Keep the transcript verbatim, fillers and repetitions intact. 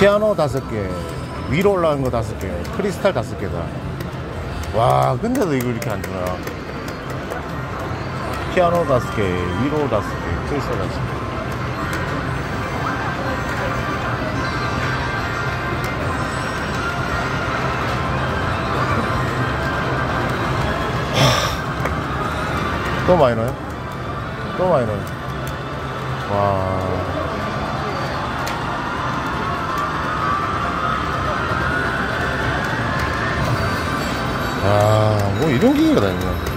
피아노 다섯 개, 위로 올라간 거 다섯 개, 크리스탈 다섯 개다. 와, 근데도 이걸 이렇게 안 주나? 피아노 다섯 개, 위로 다섯 개, 크리스탈 다섯 개. 또 많이 넣어요? 또 많이 넣어요. 와. 아, 뭐 이런 기계가 다 있냐.